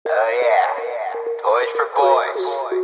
Oh yeah, toys for boys.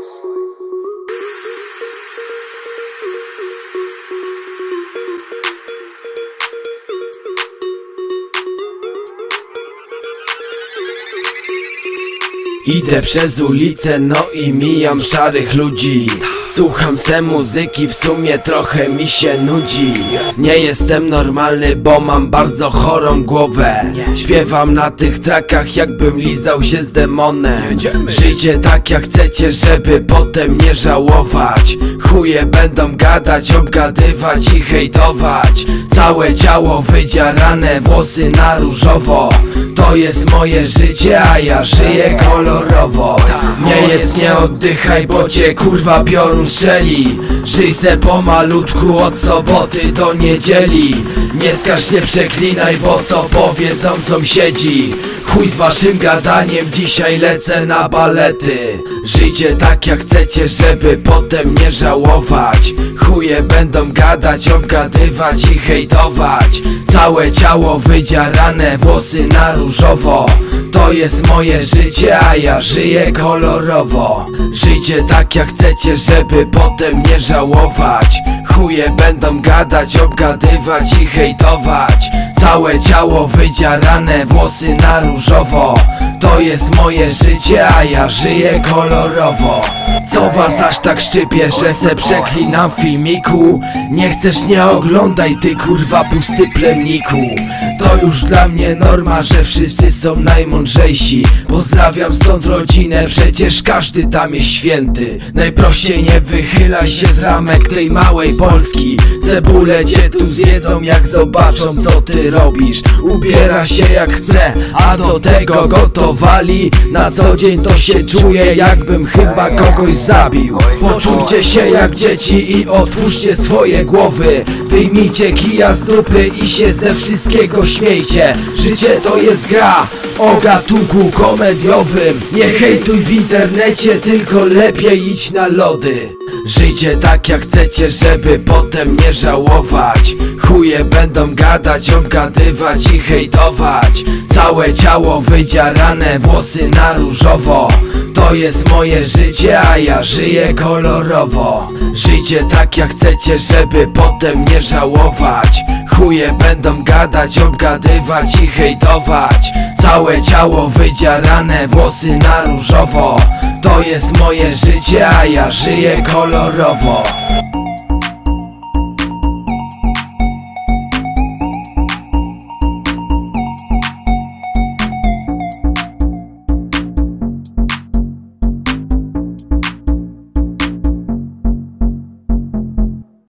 Idę przez ulicę, no i mijam szarych ludzi. Słucham se muzyki, w sumie trochę mi się nudzi. Nie jestem normalny, bo mam bardzo chorą głowę. Śpiewam na tych trackach, jakbym lizał się z demonem. Żyjcie tak jak chcecie, żeby potem nie żałować. Chuje będą gadać, obgadywać i hejtować. Całe ciało wydzierane, włosy na różowo. To jest moje życie, a ja żyję kolorowo. Nie jedz, nie oddychaj, bo cię kurwa piorun strzeli. Żyj se pomalutku od soboty do niedzieli. Nie skarż, nie przeklinaj, bo co powiedzą sąsiedzi. Chuj z waszym gadaniem, dzisiaj lecę na balety. Żyjcie tak jak chcecie, żeby potem nie żałować. Chuje będą gadać, obgadywać i hejtować. Całe ciało wydzierane, włosy na różowo. To jest moje życie, a ja żyję kolorowo. Żyjcie tak jak chcecie, żeby potem nie żałować. Chuje będą gadać, obgadywać i hejtować. Całe ciało wydzierane, włosy na różowo. To jest moje życie, a ja żyję kolorowo. Co was aż tak szczypie, że se przeklinam w filmiku? Nie chcesz, nie oglądaj, ty kurwa pusty plemniku. To już dla mnie norma, że wszyscy są najmądrzejsi. Pozdrawiam stąd rodzinę, przecież każdy tam jest święty. Najprościej nie wychylaj się z ramek tej małej Polski. Cebulę cię tu zjedzą, jak zobaczą co ty robisz. Ubiera się jak chce, a do tego gotowali. Na co dzień to się czuję, jakbym chyba kogoś zabił. Poczujcie się jak dzieci i otwórzcie swoje głowy. Wyjmijcie kija z dupy i się ze wszystkiego śmiejcie. Życie to jest gra o gatunku komediowym. Nie hejtuj w internecie, tylko lepiej idź na lody. Żyjcie tak jak chcecie, żeby potem nie żałować. Chuje będą gadać, obgadywać i hejtować. Całe ciało wydzierane, włosy na różowo. To jest moje życie, a ja żyję kolorowo. Żyjcie tak jak chcecie, żeby potem nie żałować. Chuje będą gadać, obgadywać i hejtować. Całe ciało wydzierane, włosy na różowo. To jest moje życie, a ja żyję kolorowo.